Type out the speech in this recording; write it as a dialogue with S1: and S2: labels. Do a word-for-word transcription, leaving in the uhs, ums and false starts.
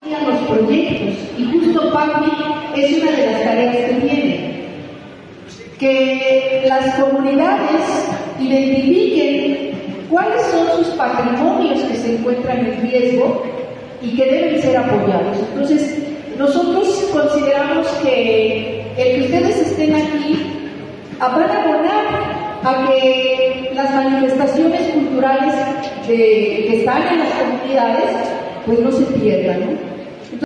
S1: los proyectos, y justo PACMI es una de las tareas que tiene, que las comunidades identifiquen cuáles son sus patrimonios que se encuentran en riesgo y que deben ser apoyados. Entonces, nosotros consideramos que el que ustedes estén aquí van a abonar a que las manifestaciones culturales de, que están en las comunidades pues no se pierdan, ¿no?